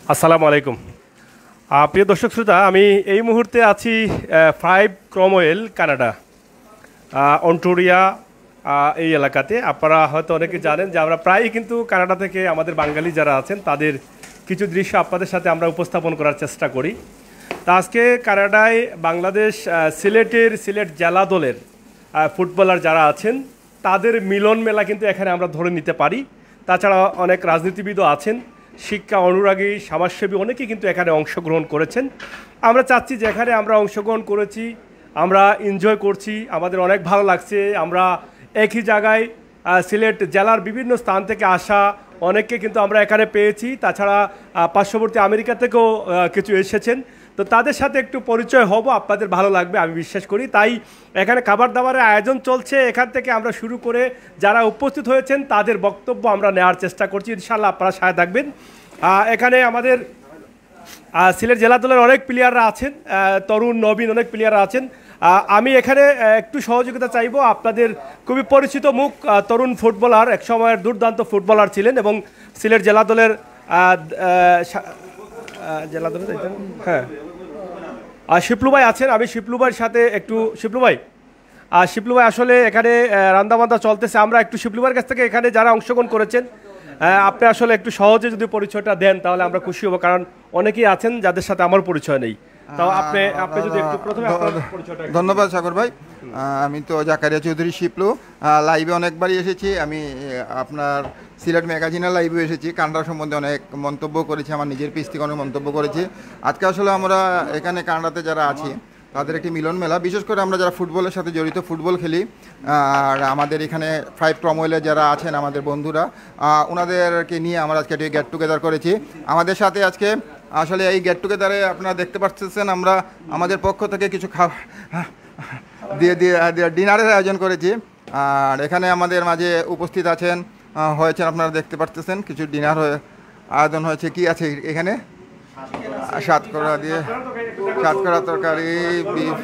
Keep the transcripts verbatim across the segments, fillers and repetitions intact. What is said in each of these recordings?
আসসালামু আলাইকুম। আহ, প্রিয় দর্শক শ্রোতা, আমি এই মুহূর্তে আছি ফাইভ ক্রমওয়েল কানাডা, আহ, অন্টোরিয়া, আহ, এই এলাকাতে। আপনারা হয়তো অনেকে জানেন যে আমরা প্রায়ই কিন্তু কানাডা থেকে আমাদের বাঙালি যারা আছেন তাদের কিছু দৃশ্য আপনাদের সাথে আমরা উপস্থাপন করার চেষ্টা করি। তা আজকে কানাডায় বাংলাদেশ আহ, সিলেটের সিলেট জেলা দলের আহ, ফুটবলার যারা আছেন তাদের মিলন মেলা কিন্তু এখানে আমরা ধরে নিতে পারি। তাছাড়া অনেক রাজনীতিবিদও আছেন, শিক্ষা অনুরাগী, সমাজসেবী অনেকেই কিন্তু এখানে অংশগ্রহণ করেছেন। আমরা চাচ্ছি যে এখানে আমরা অংশগ্রহণ করেছি, আমরা এনজয় করছি, আমাদের অনেক ভালো লাগছে। আমরা একই জায়গায় আহ, সিলেট জেলার বিভিন্ন স্থান থেকে আসা অনেককে কিন্তু আমরা এখানে পেয়েছি। তাছাড়া আহ, পার্শ্ববর্তী আমেরিকা থেকেও আহ, কিছু এসেছেন। তো তাদের সাথে একটু পরিচয় হব, আপনাদের ভালো লাগবে আমি বিশ্বাস করি। তাই এখানে খাবার দাবারের আয়োজন চলছে, এখান থেকে আমরা শুরু করে যারা উপস্থিত হয়েছেন তাদের বক্তব্য আমরা নেওয়ার চেষ্টা করছি। ইনশাল্লাহ আপনারা সাথে থাকবেন। আহ, এখানে আমাদের আহ, সিলেট জেলা দলের অনেক প্লেয়াররা আছেন, আহ, তরুণ নবীন অনেক প্লেয়াররা আছেন। আহ, আমি এখানে আহ, একটু সহযোগিতা চাইবো। আপনাদের খুবই পরিচিত মুখ, আহ, তরুণ ফুটবলার, এক সময়ের দুর্দান্ত ফুটবলার ছিলেন এবং সিলেট জেলা দলের আহ, আহ, সা- আহ, জেলা দলের এটা? হ্যাঁ, আর শিপলু ভাই আছেন। আমি শিপলু ভাইয়ের সাথে একটু, শিপলু ভাই আর শিপলু ভাই আসলে এখানে রান্দাবান্দা চলতেছে, আমরা একটু শিপলু ভাইয়ের কাছ থেকে এখানে যারা অংশগ্রহণ করেছেন আহ, আপনি আসলে একটু সহজে যদি পরিচয়টা দেন তাহলে আমরা খুশি হব, কারণ অনেকেই আছেন যাদের সাথে আমার পরিচয় নেই। তাও আপনি আপনি যদি একটু প্রথমে আপনার পরিচয়টা একটু- ধন্যবাদ সাগর ভাই। আহ, আমি তো জাকারিয়া চৌধুরী শিপলু, লাইভে অনেকবারই এসেছি। আমি আহ, আপনার সিলেট ম্যাগাজিনের লাইভে এসেছি, কানাডা সম্বন্ধে অনেক মন্তব্য করেছি, আমার নিজের পিস থেকে অনেক মন্তব্য করেছি। আজকে আসলে আমরা এখানে কানাডাতে যারা আছি তাদের একটি মিলন মেলা, বিশেষ করে আমরা যারা ফুটবলের সাথে জড়িত, ফুটবল খেলি, আর আমাদের এখানে ফাইভ ক্রমওয়েলে যারা আছেন আমাদের বন্ধুরা, আহ, ওনাদেরকে নিয়ে আমরা আজকে একটি গেট টুগেদার করেছি। আমাদের সাথে আজকে আসলে এই গেট টুগেদারে আপনারা দেখতে পাচ্ছেন আমরা আমাদের পক্ষ থেকে কিছু খাওয়া দিয়ে দিয়ে ডিনারের আয়োজন করেছি। আর এখানে আমাদের মাঝে উপস্থিত আছেন আহ, হয়েছেন, আপনারা দেখতে পাচ্ছেন কিছু ডিনার হয়ে আয়োজন হয়েছে। কি আছে এখানে? সাতকরা দিয়ে সাতকরা তরকারি, বিফ,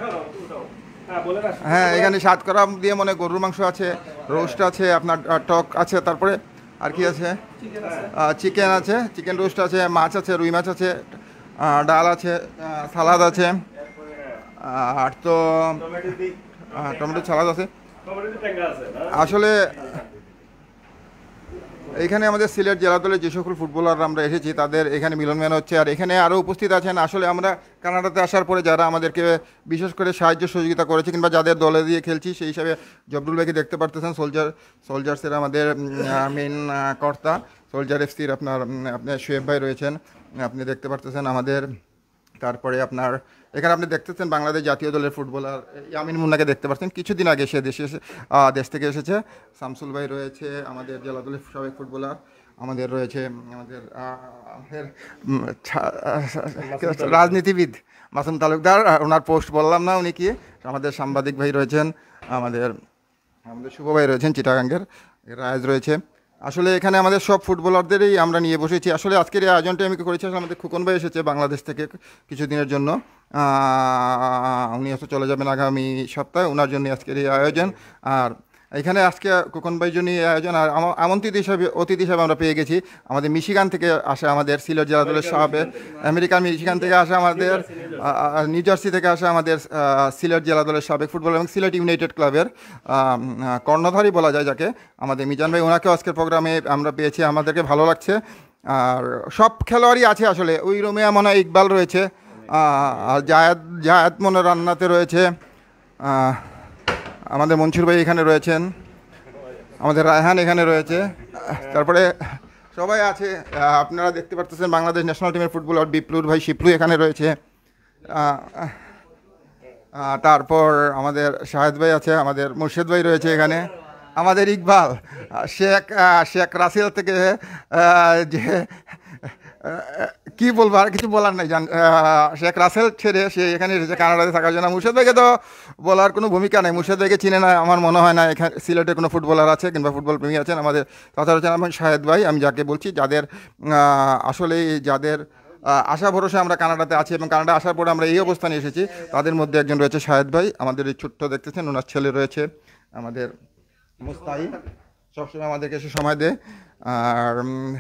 হ্যাঁ এখানে সাতকরা দিয়ে মনে গরুর মাংস আছে, রোস্ট আছে, আপনার আহ, টক আছে, তারপরে আর কি আছে, চিকেন আছে, চিকেন রোস্ট আছে, মাছ আছে, রুই মাছ আছে, আহ, ডাল আছে, আহ, সালাদ আছে, আর তো আহ, টমেটো সালাদ আছে। আসলে এখানে আমাদের সিলেট জেলা দলের যে সকল ফুটবলাররা আমরা এসেছি তাদের এখানে মিলন মেলা হচ্ছে। আর এখানে আরও উপস্থিত আছেন আসলে আমরা কানাডাতে আসার পরে যারা আমাদেরকে বিশেষ করে সাহায্য সহযোগিতা করেছে কিংবা যাদের দলে দিয়ে খেলছি, সেই হিসাবে জবরুল ভাইকে দেখতে পারতেছেন, সোলজার সোলজার্সের আমাদের মেন কর্তা, সোলজার এফসির আপনার উম, আপনার শোয়েব ভাই রয়েছেন, আপনি দেখতে পারতেছেন আমাদের। তারপরে আপনার এখানে আপনি দেখতেছেন বাংলাদেশ জাতীয় দলের ফুটবলার ইয়ামিন মুন্নাকে দেখতে পাচ্ছেন, কিছুদিন আগে সে দেশে এসে- আহ, দেশ থেকে এসেছে। শামসুল ভাই রয়েছে আমাদের জেলা দলের সাবেক ফুটবলার। আমাদের রয়েছে আমাদের আহ, আমাদের, উম, ছা- আহ, রাজনীতিবিদ মাসুম তালুকদার, আহ, ওনার পোস্ট বললাম না উনি কি। আমাদের সাংবাদিক ভাই রয়েছেন, আমাদের আমাদের শুভ ভাই রয়েছেন চিটাগাঙ্গের, রায়েজ রয়েছে। আসলে এখানে আমাদের সব ফুটবলারদেরই আমরা নিয়ে বসেছি। আসলে আজকের এই আয়োজনটা আমি করেছি, আসলে আমাদের খুকন ভাই এসেছে বাংলাদেশ থেকে কিছুদিনের জন্য, আহ, উনি আসলে চলে যাবেন আগামী সপ্তাহে, ওনার জন্য আজকের এই আয়োজন। আর এখানে আজকে খোকন ভাইয়ের জন্য এই আয়োজন। আর আমা- আমন্ত্রিত হিসাবে অতিথি হিসাবে আমরা পেয়ে গেছি আমাদের মিশিগান থেকে আসা আমাদের সিলেট জেলা দলের সাবেক, আমেরিকার মিশিগান থেকে আসা আমাদের, নিউ জার্সি থেকে আসা আমাদের আহ, সিলেট জেলা দলের সাবেক ফুটবল এবং সিলেট ইউনাইটেড ক্লাবের আহ, আহ, কর্ণধারী বলা যায় যাকে, আমাদের মিজান ভাই, ওনাকেও আজকের প্রোগ্রামে আমরা পেয়েছি, আমাদেরকে ভালো লাগছে। আর সব খেলোয়াড়ই আছে আসলে, ওই রুমে মনে হয় ইকবাল রয়েছে, আহ, আর জায়াদ জায়াদ মনে রান্নাতে রয়েছে, আহ, আমাদের মনসুর ভাই এখানে রয়েছেন, আমাদের রায়হান এখানে রয়েছে, তারপরে সবাই আছে। আহ, আপনারা দেখতে পাচ্ছেন বাংলাদেশ ন্যাশনাল টিমের ফুটবলার বিপ্লুর ভাই শিপলু এখানে রয়েছে, আহ, আহ, তারপর আমাদের শাহেদ ভাই আছে, আমাদের মুর্শেদ ভাই রয়েছে এখানে, আমাদের ইকবাল, আহ, শেখ আহ, শেখ রাসেল থেকে আহ, যে আহ, কি বলবো, আর কিছু বলার নাই, জান আহ, শেখ রাসেল ছেড়ে সে এখানে এসেছে কানাডাতে থাকার জন্য। মুর্শেদ ভাইকে তো বলার কোনো ভূমিকা নেই, মুর্শেদ ভাইকে চিনে না আমার মনে হয় না এখানে সিলেটে কোনো ফুটবলার আছে কিংবা ফুটবল প্রেমী আছেন। আমাদের তাছাড়া হচ্ছেন আমার শাহেদ ভাই, আমি যাকে বলছি, যাদের আহ, আসলে যাদের আহ, আশা ভরসা আমরা কানাডাতে আছি এবং কানাডা আসার পরে আমরা এই অবস্থানে এসেছি, তাদের মধ্যে একজন রয়েছে শাহেদ ভাই। আমাদের এই ছোট্ট দেখতেছেন ওনার ছেলে রয়েছে আমাদের মুস্তাহিদ, সবসময় আমাদেরকে এসে সময় দেয়। আর উম,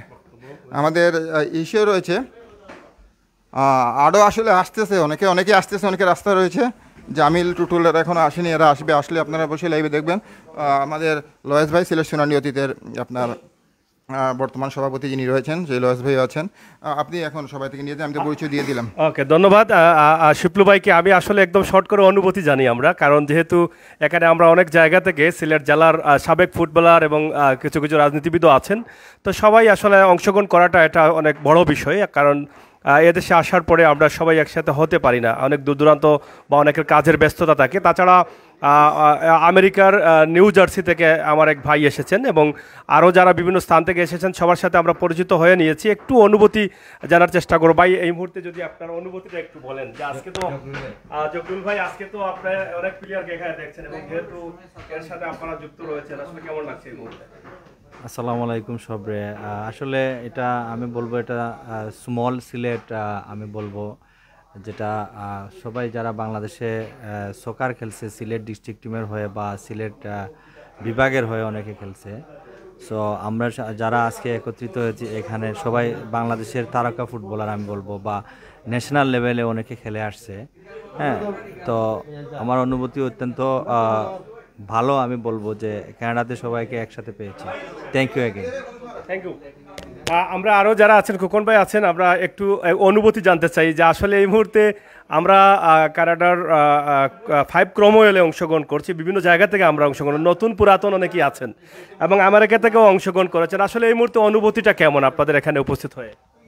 আমাদের ইসেও রয়েছে, আরও আসলে আসতেছে, অনেকে অনেকে আসতেছে, অনেকে রাস্তা রয়েছে। জামিল টুটুলের এখনও আসেনি, এরা আসবে, আসলে আপনারা বসে লাইভে দেখবেন। আমাদের লয়েস ভাই সিলেট সুনানি অতীতের আপনার বর্তমান সভাপতি যিনি রয়েছেন, সেই লয়েস ভাই আছেন। আপনি এখন সবাই থেকে নিয়ে যান, আমি তো পরিচয় দিয়ে দিলাম। ওকে, ধন্যবাদ শিপলু ভাইকে। আমি আসলে একদম শর্ট করে অনুভূতি জানি আমরা, কারণ যেহেতু এখানে আমরা অনেক জায়গা থেকে সিলেট জেলার সাবেক ফুটবলার এবং কিছু কিছু রাজনীতিবিদও আছেন, তো সবাই আসলে অংশগ্রহণ করাটা এটা অনেক বড় বিষয়, কারণ এদেশে আসার পরে আমরা সবাই একসাথে হতে পারি না, অনেক দূর দূরান্ত বা অনেকের কাজের ব্যস্ততা থাকে। তাছাড়া আমেরিকার নিউ জার্সি থেকে আমার এক ভাই এসেছেন এবং আরও যারা বিভিন্ন স্থান থেকে এসেছেন, সবার সাথে আমরা পরিচিত হয়ে নিয়েছি। একটু অনুভূতি জানার চেষ্টা করবো। ভাই, এই মুহূর্তে যদি আপনার অনুভূতিটা একটু বলেন, যে আজকে তো জকরুল ভাই, আজকে তো আপনার অনেক প্লেয়ারকে এখানে দেখছেন এবং যেহেতু এর সাথে আপনারা যুক্ত রয়েছেন, আসলে কেমন লাগছে এই মুহূর্তে? আসসালামু আলাইকুম সবরে। আসলে এটা আমি বলবো, এটা স্মল সিলেট আমি বলবো, যেটা সবাই যারা বাংলাদেশে সকার খেলছে সিলেট ডিস্ট্রিক্ট টিমের হয়ে বা সিলেট বিভাগের হয়ে অনেকে খেলছে। সো আমরা যারা আজকে একত্রিত হয়েছি এখানে সবাই বাংলাদেশের তারকা ফুটবলার আমি বলবো, বা ন্যাশনাল লেভেলে অনেকে খেলে আসছে। হ্যাঁ, তো আমার অনুভূতি অত্যন্ত ভালো। আমি বলবো যে কানাডাতে সবাইকে একসাথে পেয়েছি। Thank you again. Thank you. আমরা আরও যারা আছেন, খোকন ভাই আছেন, আমরা একটু অনুভূতি জানতে চাই যে আসলে এই মুহূর্তে আমরা কানাডার ফাইভ ক্রমওয়েলে অংশগ্রহণ করছি। বিভিন্ন জায়গা থেকে আমরা অংশগ্রহণ, নতুন পুরাতন অনেকেই আছেন এবং আমেরিকা থেকেও অংশগ্রহণ করেছেন। আসলে এই মুহূর্তে অনুভূতিটা কেমন আপনাদের এখানে উপস্থিত হয়ে?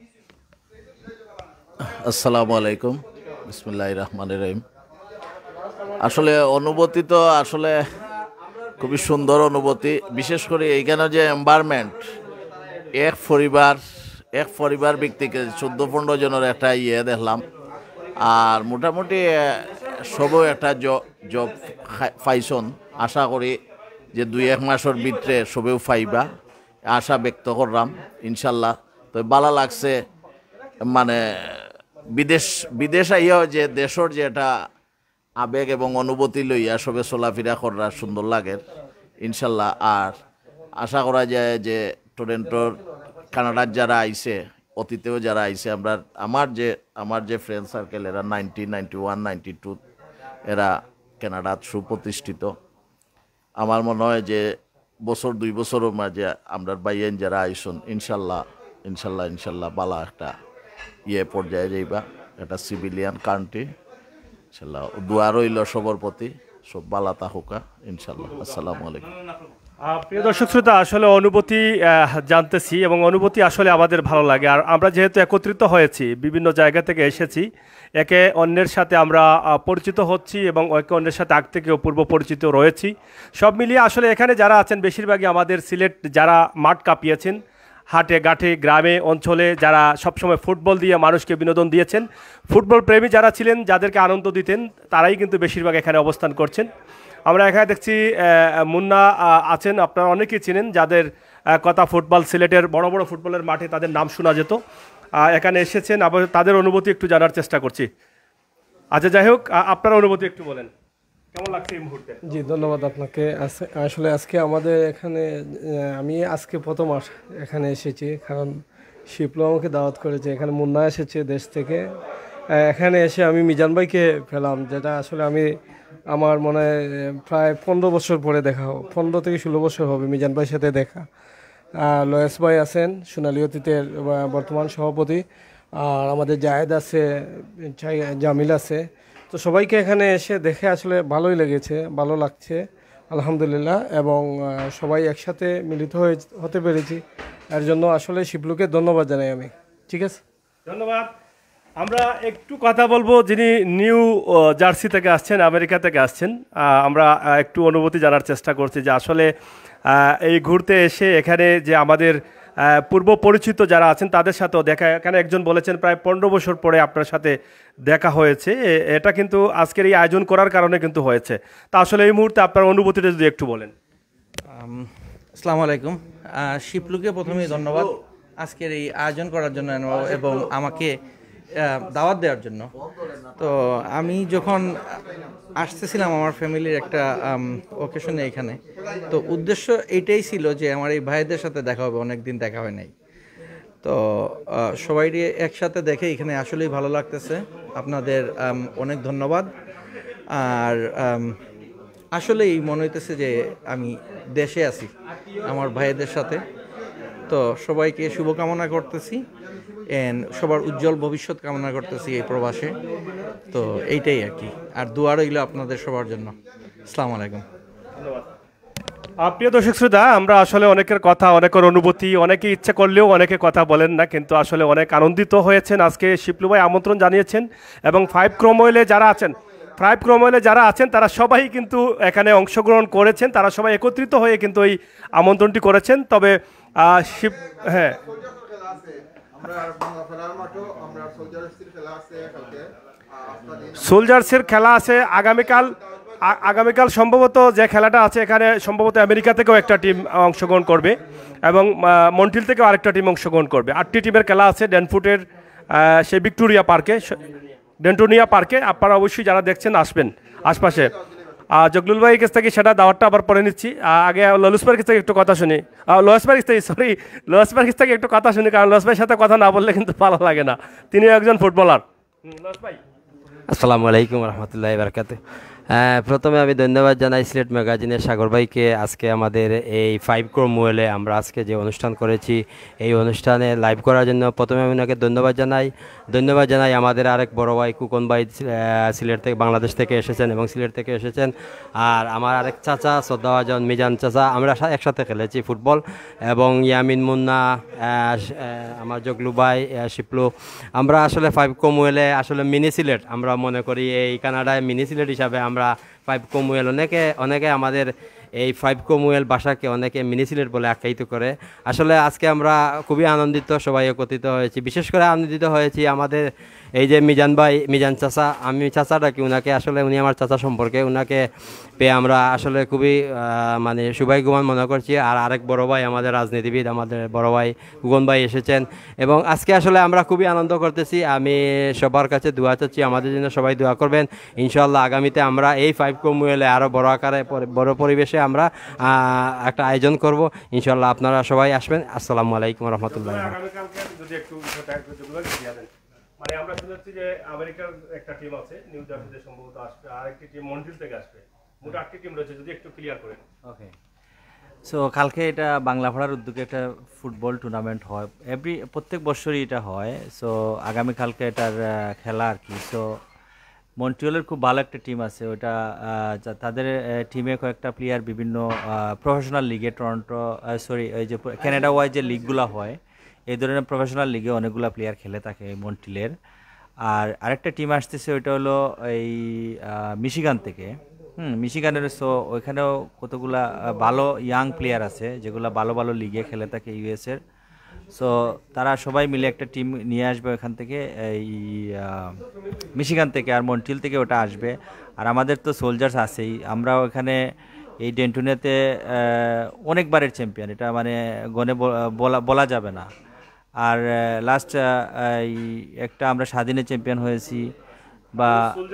আসসালামু আলাইকুম, বিসমিল্লাহির রহমানির রহিম। আসলে অনুভূতি তো আসলে খুবই সুন্দর অনুভূতি, বিশেষ করে এইখানে যে এনভায়রনমেন্ট, এক পরিবার এক পরিবার ব্যক্তিকে চোদ্দো পনেরো জনের একটা ইয়ে দেখলাম, আর মোটামুটি সবও একটা জব পাইছন। আশা করি যে দুই এক মাসের ভিতরে সবেও পাইবা, আশা ব্যক্ত করলাম ইনশাল্লাহ। তো ভালো লাগছে, মানে বিদেশ বিদেশ আইয়াও যে দেশের যে একটা আবেগ এবং অনুভূতি লইয়া সবে চলাফেরা করার সুন্দর লাগে ইনশাল্লাহ। আর আশা করা যায় যে টরেন্টোর কানাডার যারা আইছে, অতীতেও যারা আইছে, আমরা আমার যে আমার যে ফ্রেন্ড সার্কেল, এরা nineteen ninety one ninety two এরা কানাডাত সুপ্রতিষ্ঠিত। আমার মনে হয় যে বছর দুই বছরের মাঝে আমরা বাইয়েন যারা আইসন ইনশাল্লাহ ইনশাল্লাহ ইনশাল্লাহ বালা একটা ইয়ে পর্যায়ে যাইবা, একটা সিভিলিয়ান কান্ট্রি ইনশাল্লাহ। দোয়া রইল সবর প্রতি, সব বালা তাহুকা ইনশাল্লাহ। আসসালামু আলাইকুম। প্রিয় দর্শক শ্রোতা, আসলে অনুভূতি জানতেছি এবং অনুভূতি আসলে আমাদের ভালো লাগে। আর আমরা যেহেতু একত্রিত হয়েছি, বিভিন্ন জায়গা থেকে এসেছি, একে অন্যের সাথে আমরা পরিচিত হচ্ছি এবং একে অন্যের সাথে আগ থেকে পূর্ব পরিচিত রয়েছি। সব মিলিয়ে আসলে এখানে যারা আছেন বেশিরভাগই আমাদের সিলেট যারা মাঠ কাঁপিয়েছেন, হাটে ঘাটে গ্রামে অঞ্চলে যারা সবসময় ফুটবল দিয়ে মানুষকে বিনোদন দিয়েছেন, ফুটবল প্রেমী যারা ছিলেন, যাদেরকে আনন্দ দিতেন, তারাই কিন্তু বেশিরভাগ এখানে অবস্থান করছেন। আমরা এখানে দেখছি মুন্না আছেন, আপনারা অনেকেই চিনেন, যাদের কথা ফুটবল সিলেটের বড় বড় ফুটবলের মাঠে তাদের নাম শোনা যেত, এখানে এসেছেন। আবার তাদের অনুভূতি একটু জানার চেষ্টা করছি। আচ্ছা, যাই হোক, আপনার অনুভূতি একটু বলেন, কেমন লাগছে এই মুহূর্তে? জি, ধন্যবাদ আপনাকে। আসলে আজকে আমাদের এখানে, আমি আজকে প্রথম এখানে এসেছি, কারণ শিপলু আমাকে দাওয়াত করেছে। এখানে মুন্না এসেছে দেশ থেকে। এখানে এসে আমি মিজান ভাইকে পেলাম, যেটা আসলে আমি আমার মনে হয় প্রায় পনেরো বছর পরে দেখা, পনেরো থেকে ষোলো বছর হবে মিজান ভাইয়ের সাথে দেখা। লয়েস ভাই আছেন, সোনালী অতীতের বর্তমান সভাপতি, আর আমাদের জায়েদ আছে, জামিল আছে। তো সবাইকে এখানে এসে দেখে আসলে ভালোই লেগেছে, ভালো লাগছে আলহামদুলিল্লাহ। এবং সবাই একসাথে মিলিত হয়ে হতে পেরেছি, এর জন্য আসলে শিপলুকে ধন্যবাদ জানাই আমি। ঠিক আছে, ধন্যবাদ। আমরা একটু কথা বলবো যিনি নিউ জার্সি থেকে আসছেন, আমেরিকা থেকে আসছেন। আমরা একটু অনুভূতি জানার চেষ্টা করছি যে আসলে এই ঘুরতে এসে এখানে যে আমাদের পূর্ব পরিচিত যারা আছেন তাদের সাথেও দেখা, এখানে একজন বলেছেন প্রায় পনেরো বছর পরে আপনার সাথে দেখা হয়েছে। এটা কিন্তু আজকের এই আয়োজন করার কারণে কিন্তু হয়েছে। তা আসলে এই মুহূর্তে আপনার অনুভূতিটা যদি একটু বলেন। আসসালামু আলাইকুম। শিপলুকে প্রথমেই ধন্যবাদ আজকের এই আয়োজন করার জন্য এবং আমাকে দাওয়াত দেওয়ার জন্য। তো আমি যখন আসতেছিলাম আমার ফ্যামিলির একটা ওকেশনে এখানে, তো উদ্দেশ্য এইটাই ছিল যে আমার এই ভাইদের সাথে দেখা হবে, অনেক দিন দেখা হয় নাই। তো আহ, সবাই একসাথে দেখে এখানে আসলেই ভালো লাগতেছে। আপনাদের আম, অনেক ধন্যবাদ। আর আম, আসলেই মনে হইতেছে যে আমি দেশে আছি আমার ভাইদের সাথে। তো সবাইকে শুভকামনা করতেছি এন্ড সবার উজ্জ্বল ভবিষ্যৎ কামনা করতেছি এই প্রবাসে। তো এইটাই আর কি, আর দোয়া রইল আপনাদের সবার জন্য। আসসালামু আলাইকুম। আহ, প্রিয় দর্শক শ্রোতা, আমরা আসলে অনেকের কথা, অনেকের অনুভূতি, অনেকে ইচ্ছে করলেও অনেকে কথা বলেন না, কিন্তু আসলে অনেক আনন্দিত হয়েছেন। আজকে শিপলু ভাই আমন্ত্রণ জানিয়েছেন এবং ফাইভ ক্রোমওয়েলে যারা আছেন ফাইভ ক্রোমওয়েলে যারা আছেন তারা সবাই কিন্তু এখানে অংশগ্রহণ করেছেন, তারা সবাই একত্রিত হয়ে কিন্তু এই আমন্ত্রণটি করেছেন। তবে আহ, শিপ হ্যাঁ সোলজার্সের খেলা আছে আগামীকাল। আ- আগামীকাল সম্ভবত যে খেলাটা আছে এখানে সম্ভবত আমেরিকা থেকেও একটা টিম অংশগ্রহণ করবে এবং আহ, মন্ট্রিল থেকেও আরেকটা টিম অংশগ্রহণ করবে। আটটি টিমের খেলা আছে ড্যানফুটের আহ, সেই ভিক্টোরিয়া পার্কে, ডেন্টোনিয়া পার্কে। আপনারা অবশ্যই যারা দেখছেন আসবেন আশপাশে। আহ, জগলুল ভাইয়ের কাছ থেকে সেটা দাওয়াতটা আবার পরে নিচ্ছি। আহ, আগে ললুস ভাইয়ের কাছ থেকে একটু কথা শুনি, লস ভাইয়ের কাছ থেকে সরি লস ভাইয়ের কাছ থেকে একটু কথা শুনি, কারণ লস ভাইয়ের সাথে কথা না বললে কিন্তু ভালো লাগে না, তিনিও একজন ফুটবলার। লস ভাই, আসসালামু আলাইকুম রহমতুল্লাহ বারকাত। প্রথমে আমি ধন্যবাদ জানাই সিলেট ম্যাগাজিনের সাগর ভাইকে। আজকে আমাদের এই ফাইভ ক্রোমওয়েলে আমরা আজকে যে অনুষ্ঠান করেছি, এই অনুষ্ঠানে লাইভ করার জন্য প্রথমে আমি ওনাকে ধন্যবাদ জানাই। ধন্যবাদ জানাই আমাদের আরেক বড় ভাই কুকন ভাই, আহ, সিলেট থেকে বাংলাদেশ থেকে এসেছেন এবং সিলেট থেকে এসেছেন। আর আমার আরেক চাচা শ্রদ্ধাভাজন মিজান চাচা, আমরা সা- একসাথে খেলেছি ফুটবল। এবং ইয়ামিন মুন্না, আহ, আহ, আমার জগলু ভাই, আহ, শিপলু, আমরা আসলে ফাইভ ক্রোমওয়েলে আসলে মিনি সিলেট আমরা মনে করি। এই কানাডায় মিনি সিলেট হিসাবে আমরা ফাইভ ক্রোমওয়েল, অনেকে অনেকে আমাদের এই ফাইভ ক্রোমওয়েল ভাষাকে অনেকে মিনি সিলেট বলে আখ্যায়িত করে। আসলে আজকে আমরা খুবই আনন্দিত, সবাই একত্রিত হয়েছি। বিশেষ করে আনন্দিত হয়েছি আমাদের এই যে মিজান ভাই, মিজান চাচা, আমি চাচা ডাকি উনাকে, আসলে উনি আমার চাচা সম্পর্কে, উনাকে পেয়ে আমরা আসলে খুবই আহ, মানে সৌভাগ্যবান মনে করছি। আর আরেক বড় ভাই আমাদের রাজনীতিবিদ, আমাদের বড় ভাই গুগন ভাই এসেছেন এবং আজকে আসলে আমরা খুবই আনন্দ করতেছি। আমি সবার কাছে দোয়া চাচ্ছি, আমাদের জন্য সবাই দোয়া করবেন। ইনশাআল্লাহ আগামীতে আমরা এই ফাইভ ক্রোমওয়েলে আরও বড় আকারে পরি- বড় পরিবেশে আমরা আহ, একটা আয়োজন করব। ইনশাআল্লাহ আপনারা সবাই আসবেন। আসসালামু আলাইকুম রহমতুল্লাহ। আগামীকালকে যদি একটু বিষয়টা একটু জগলুল ভাই দিয়ে দেন। মানে আমরা শুনেছি যে আমেরিকার একটা টিম আছে, নিউ জার্সিতে সম্ভবত আসবে, আর একটি টিম মন্ট্রিল থেকে আসবে, মোট আটটি টিম রয়েছে, যদি একটু ক্লিয়ার করেন। ওকে, সো কালকে এটা বাংলা ভাড়ার উদ্যোগে একটা ফুটবল টুর্নামেন্ট হয়, এভরি প্রত্যেক বছরই এটা হয়। সো আগামীকালকে এটার আহ, খেলা আর কি। সো মন্ট্রিয়লের খুব ভালো একটা টিম আছে, ওটা আহ, যা- তাদের টিমে কয়েকটা প্লেয়ার বিভিন্ন প্রফেশনাল লিগে, টরন্টো সরি ওই যে ক্যানাডা ওয়াই যে লিগগুলো হয়, এই ধরনের প্রফেশনাল লিগে অনেকগুলো প্লেয়ার খেলে থাকে মন্ট্রিলের। আর আরেকটা টিম আসতেছে, ওইটা হলো এই আহ, মিশিগান থেকে। হুম, মিশিগানের। সো ওইখানেও কতগুলা আহ, ভালো ইয়াং প্লেয়ার আছে যেগুলো ভালো ভালো লিগে খেলে থাকে ইউএসের। সো তারা সবাই মিলে একটা টিম নিয়ে আসবে ওখান থেকে, এই আহ, মিশিগান থেকে, আর মন্ট্রিল থেকে ওটা আসবে। আর আমাদের তো সোলজার্স আছেই, আমরাও এখানে এই ডেন্টুনেতে অনেকবারের চ্যাম্পিয়ন, এটা মানে গনে ব- বলা বলা যাবে না। আর লাস্ট এই একটা আমরা স্বাধীনে চ্যাম্পিয়ন হয়েছি, বা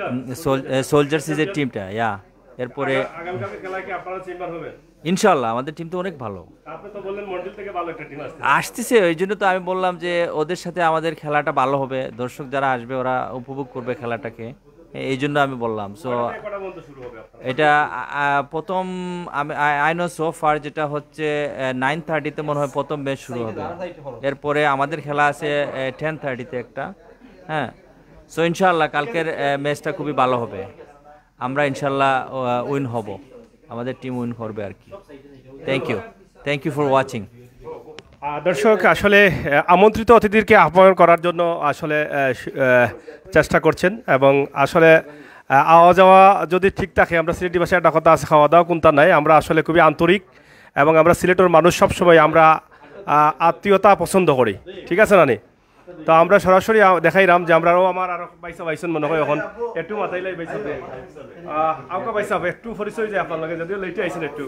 সোলজার্স যে টিমটা, ইয়া। এরপরে আগামীকালকে খেলায় কি আপনারা চেম্বার হবেন? ইনশাল্লাহ আমাদের টিম তো অনেক ভালো আপনি তো বললেন মন্ট্রিল থেকে ভালো একটা টিম আসছে। আসতেছে, ওই জন্য তো আমি বললাম যে ওদের সাথে আমাদের খেলাটা ভালো হবে, দর্শক যারা আসবে ওরা উপভোগ করবে খেলাটাকে, এই জন্য আমি বললাম। সো কটা পর্যন্ত শুরু হবে আপনার? এটা আ- আ- প্রথম আমি আই নো সো ফার যেটা হচ্ছে নাইন থার্টিতে মনে হয় প্রথম ম্যাচ শুরু হবে। এরপরে আমাদের খেলা আছে টেন থার্টিতে একটা। হ্যাঁ, সো ইনশাল্লাহ কালকের ম্যাচটা খুবই ভালো হবে, আমরা ইনশাল্লাহ উইন হব, আমাদের টিম উইন করবে আর কি। Thank you, thank you for watching. আহ, দর্শক, আসলে আহ, আমন্ত্রিত অতিথিকে আহ্বান করার জন্য আসলে আহ, স- আহ, চেষ্টা করছেন এবং আসলে আহ, আওয়া যাওয়া যদি ঠিক থাকে, আমরা সিলেটি ভাষায় একটা কথা আছে, খাওয়া দাওয়া কোনটা নাই, আমরা আসলে খুবই আন্তরিক এবং আমরা সিলেটের মানুষ সবসময় আমরা আহ, আত্মীয়তা পছন্দ করি, ঠিক আছে নানি? তো আমরা সরাসরি আ- দেখাইলাম যে আমরাও আমার আরো বাইসা বাইসন মনে হয় এখন একটু মাথাইলাই বাইসা আউকা বাইসা একটু পরিচয় যায় আপনার লগে, যদিও লেটে আইছেন একটু।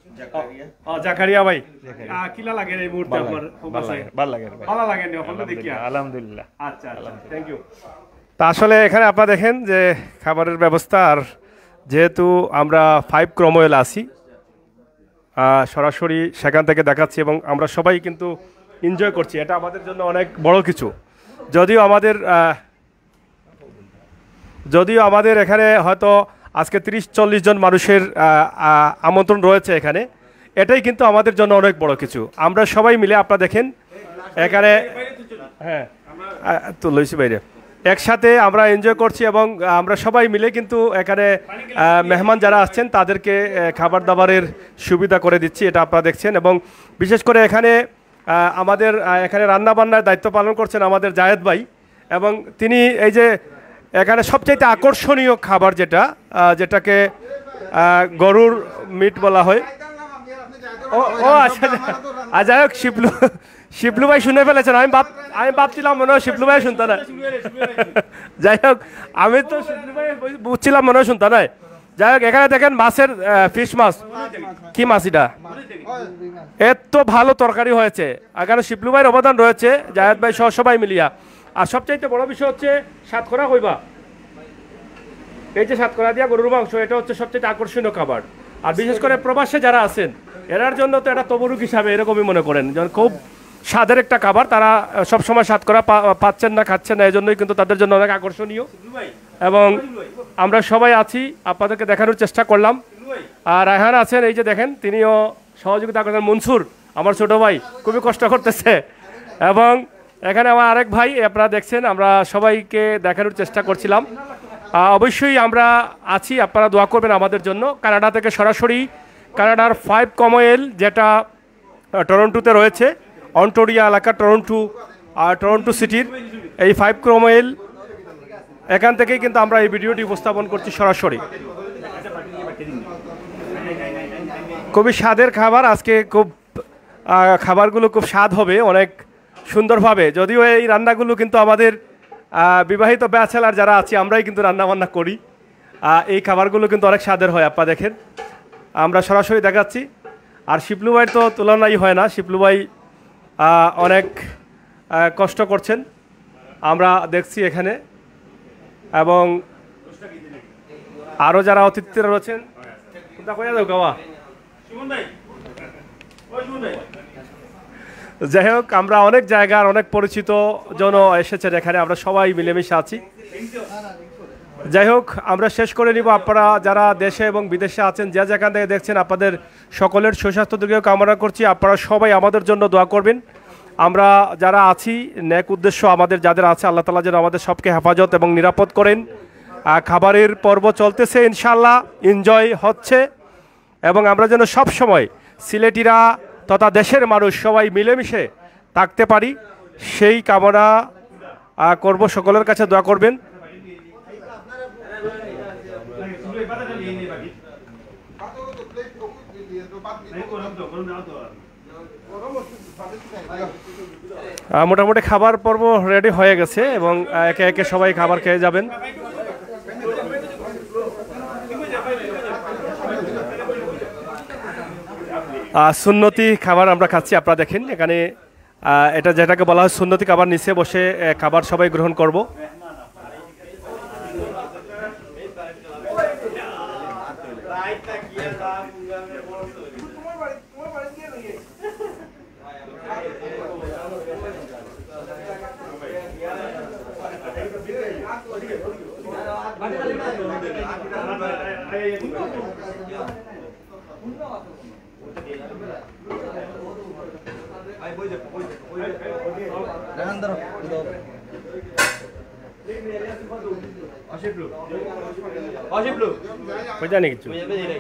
ও, জাকারিয়া ভাই, আহ, কিলা লাগে এই মুহূর্তে আপনার? ভালো লাগে ভাই। ভালো লাগে নি আপনাদের দেখিয়া? আলহামদুলিল্লাহ। আচ্ছা আচ্ছা, থ্যাংক ইউ। তা আসলে এখানে আপনারা দেখেন যে খাবারের ব্যবস্থা, আর যেহেতু আমরা ফাইভ ক্রোমওয়েল আছি, আহ, সরাসরি সেখান থেকে দেখাচ্ছি এবং আমরা সবাই কিন্তু এনজয় করছি, এটা আমাদের জন্য অনেক বড় কিছু। যদিও আমাদের আহ, যদিও আমাদের এখানে হয়তো আজকে তিরিশ চল্লিশ জন মানুষের আহ, আহ, আমন্ত্রণ রয়েছে এখানে, এটাই কিন্তু আমাদের জন্য অনেক বড় কিছু। আমরা সবাই মিলে আপনারা দেখেন এখানে, হ্যাঁ তো লইছি বাইরে, একসাথে আমরা এনজয় করছি এবং আমরা সবাই মিলে কিন্তু এখানে আহ, মেহমান যারা আসছেন তাদেরকে আহ, খাবার দাবারের সুবিধা করে দিচ্ছি, এটা আপনারা দেখছেন। এবং বিশেষ করে এখানে আহ, আমাদের আহ, এখানে রান্নাবান্নার দায়িত্ব পালন করছেন আমাদের জায়েদ ভাই, এবং তিনি এই যে এখানে সবচাইতে আকর্ষণীয় খাবার যেটা আহ, যেটাকে আহ, গরুর মিট বলা হয়। ও ও আচ্ছা, আর যাই হোক শিবলু শিবলু ভাই শুনে ফেলেছেন, আমি ভাব আমি ভাবছিলাম মনে হয় শিবলু ভাই শুনতে না। যাই হোক আমি তো শিবলু ভাই বুঝছিলাম মনে হয় শুনতে নয়। যাই হোক এখানে দেখেন মাছের ফিশ মাছ, কি মাছ এটা, এত ভালো তরকারি হয়েছে। এখানে শিবলু ভাইয়ের অবদান রয়েছে, জায়েদ ভাই সহ সবাই মিলিয়া। আর সবচাইতে বড় বিষয় হচ্ছে সাতকরা হইবা, এই যে সাতকরা দিয়া গরুর মাংস, এটা হচ্ছে সবচেয়ে আকর্ষণীয় খাবার। আর বিশেষ করে প্রবাসে যারা আছেন এরার জন্য তো এটা তবরুক হিসাবে এরকমই মনে করেন, যেমন খুব স্বাদের একটা খাবার। তারা সবসময় সাতকরা পাচ্ছেন না, খাচ্ছেন না, এই জন্যই কিন্তু তাদের জন্য অনেক আকর্ষণীয়। এবং আমরা সবাই আছি, আপনাদেরকে দেখানোর চেষ্টা করলাম। আর রায়হান আছেন, এই যে দেখেন তিনিও সহযোগিতা করছেন। মনসুর আমার ছোট ভাই খুবই কষ্ট করতেছে। এবং এখানে আমার আরেক ভাই, আপনারা দেখছেন, আমরা সবাইকে দেখানোর চেষ্টা করছিলাম। অবশ্যই আমরা আছি, আপনারা দোয়া করবেন আমাদের জন্য। কানাডা থেকে সরাসরি কানাডার ফাইভ কমওয়েল যেটা টরন্টোতে রয়েছে, অন্টোরিয়া এলাকা, টরন্টো আর টরন্টো সিটির এই ফাইভ কমওয়েল, এখান থেকেই কিন্তু আমরা এই ভিডিওটি উপস্থাপন করছি সরাসরি। খুবই স্বাদের খাবার আজকে, খুব খাবারগুলো খুব স্বাদ হবে অনেক সুন্দরভাবে। যদিও এই রান্নাগুলো কিন্তু আমাদের বিবাহিত ব্যাচেলার যারা আছি আমরাই কিন্তু রান্নাবান্না করি। এই খাবারগুলো কিন্তু অনেক স্বাদের হয়, আপনারা দেখেন, আমরা সরাসরি দেখাচ্ছি। আর শিবলু ভাইয়ের তো তুলনাই হয় না, শিবলু ভাই অনেক কষ্ট করছেন, আমরা দেখছি এখানে। এবং আরও যারা অতিথিরা রয়েছেন, যাই হোক আমরা অনেক জায়গার অনেক পরিচিত জন এসেছেন এখানে, আমরা সবাই মিলেমিশে আছি। যাই হোক আমরা শেষ করে নিব। আপনারা যারা দেশে এবং বিদেশে আছেন, যে যেখান থেকে দেখছেন, আপনাদের সকলের সুস্বাস্থ্য দীর্ঘ কামনা করছি। আপনারা সবাই আমাদের জন্য দোয়া করবেন। আমরা যারা আছি, নেক উদ্দেশ্য আমাদের যাদের আছে, আল্লাহ তাআলা যেন আমাদের সবকে হেফাজত এবং নিরাপদ করেন। খাবারের পর্ব চলতেছে, ইনশাআল্লাহ এনজয় হচ্ছে, এবং আমরা যেন সব সময় সিলেটিরা তথা দেশের মানুষ সবাই মিলেমিশে থাকতে পারি, সেই কামনা করব। সকলের কাছে দোয়া করবেন। মোটামুটি খাবার পর্ব রেডি হয়ে গেছে এবং একে একে সবাই খাবার খেয়ে যাবেন। সুন্নতি খাবার আমরা খাচ্ছি, আপনারা দেখেন এখানে, এটা যেটাকে বলা হয় সুন্নতি খাবার, নিচে বসে খাবার সবাই গ্রহণ করব। জানি কিছু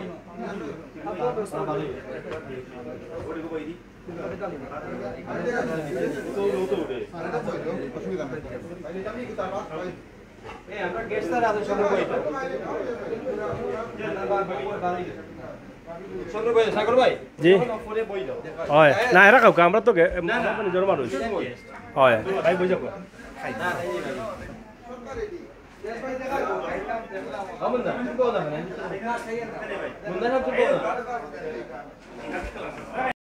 জি হয় না, এরা কাউকে আমরা তো নিজের মানুষ হয়, তাই বুঝে